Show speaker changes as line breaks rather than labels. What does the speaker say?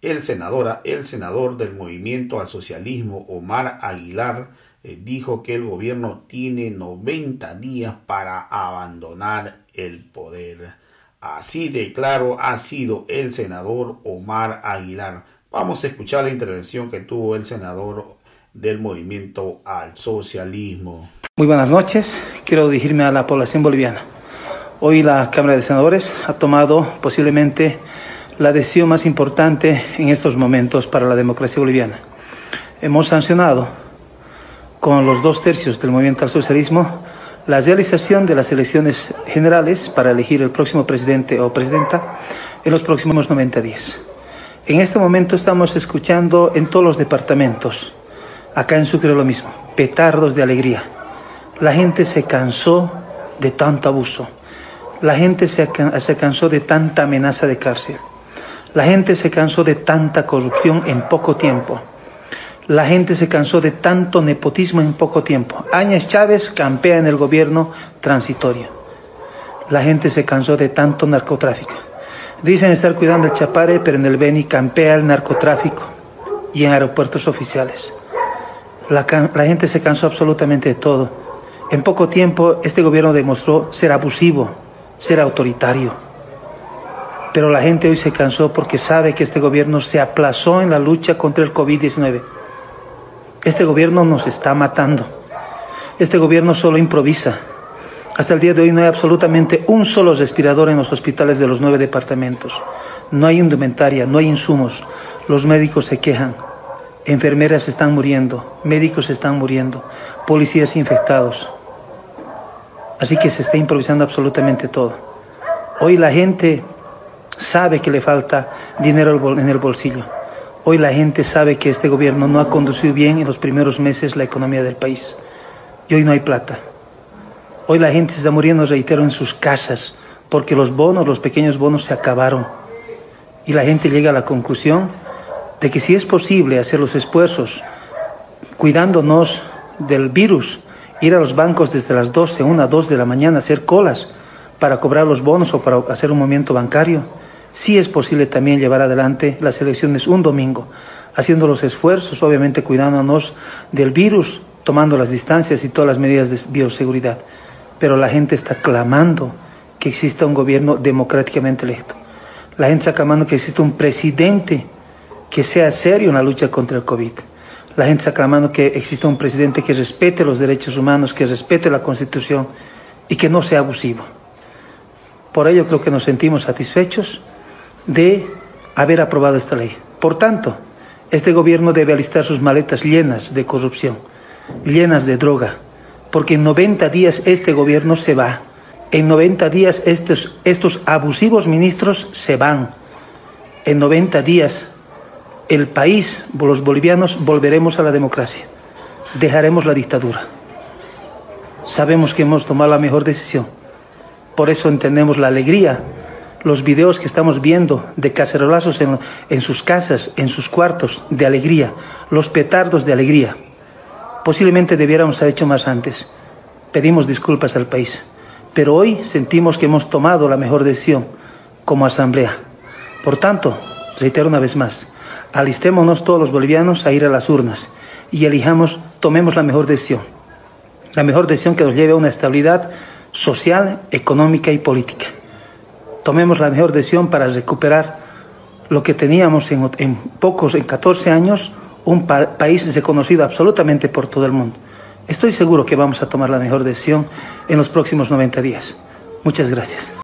El senador del Movimiento al Socialismo, Omar Aguilar, dijo que el gobierno tiene 90 días para abandonar el poder. Así de claro ha sido el senador Omar Aguilar. Vamos a escuchar la intervención que tuvo el senador del Movimiento al Socialismo.
Muy buenas noches. Quiero dirigirme a la población boliviana. Hoy la Cámara de Senadores ha tomado posiblemente la decisión más importante en estos momentos para la democracia boliviana. Hemos sancionado con los 2/3 del Movimiento al Socialismo la realización de las elecciones generales para elegir el próximo presidente o presidenta en los próximos 90 días. En este momento estamos escuchando en todos los departamentos, acá en Sucre lo mismo, petardos de alegría. La gente se cansó de tanto abuso. La gente se cansó de tanta amenaza de cárcel. La gente se cansó de tanta corrupción en poco tiempo. La gente se cansó de tanto nepotismo en poco tiempo. Áñez Chávez campea en el gobierno transitorio. La gente se cansó de tanto narcotráfico. Dicen estar cuidando el Chapare, pero en el Beni campea el narcotráfico y en aeropuertos oficiales. La gente se cansó absolutamente de todo. En poco tiempo este gobierno demostró ser abusivo, ser autoritario. Pero la gente hoy se cansó porque sabe que este gobierno se aplazó en la lucha contra el COVID-19. Este gobierno nos está matando. Este gobierno solo improvisa. Hasta el día de hoy no hay absolutamente un solo respirador en los hospitales de los 9 departamentos. No hay indumentaria, no hay insumos. Los médicos se quejan. Enfermeras están muriendo, médicos están muriendo, policías infectados. Así que se está improvisando absolutamente todo. Hoy la gente sabe que le falta dinero en el bolsillo. Hoy la gente sabe que este gobierno no ha conducido bien en los primeros meses la economía del país. Y hoy no hay plata. Hoy la gente se está muriendo, reitero, en sus casas, porque los bonos, los pequeños bonos se acabaron. Y la gente llega a la conclusión de que si es posible hacer los esfuerzos, cuidándonos del virus, ir a los bancos desde las 12, 1, 2 de la mañana, hacer colas para cobrar los bonos o para hacer un movimiento bancario, sí es posible también llevar adelante las elecciones un domingo, haciendo los esfuerzos, obviamente cuidándonos del virus, tomando las distancias y todas las medidas de bioseguridad. Pero la gente está clamando que exista un gobierno democráticamente electo. La gente está clamando que exista un presidente que sea serio en la lucha contra el COVID. La gente está clamando que exista un presidente que respete los derechos humanos, que respete la Constitución y que no sea abusivo. Por ello creo que nos sentimos satisfechos de haber aprobado esta ley. Por tanto, este gobierno debe alistar sus maletas llenas de corrupción, llenas de droga, porque en 90 días este gobierno se va. En 90 días estos abusivos ministros se van. En 90 días el país, los bolivianos, volveremos a la democracia. Dejaremos la dictadura. Sabemos que hemos tomado la mejor decisión. Por eso entendemos la alegría. Los videos que estamos viendo de cacerolazos en sus casas, en sus cuartos, de alegría. Los petardos de alegría. Posiblemente debiéramos haber hecho más antes. Pedimos disculpas al país. Pero hoy sentimos que hemos tomado la mejor decisión como asamblea. Por tanto, reitero una vez más, alistémonos todos los bolivianos a ir a las urnas y tomemos la mejor decisión. La mejor decisión que nos lleve a una estabilidad social, económica y política. Tomemos la mejor decisión para recuperar lo que teníamos en 14 años, un país reconocido absolutamente por todo el mundo. Estoy seguro que vamos a tomar la mejor decisión en los próximos 90 días. Muchas gracias.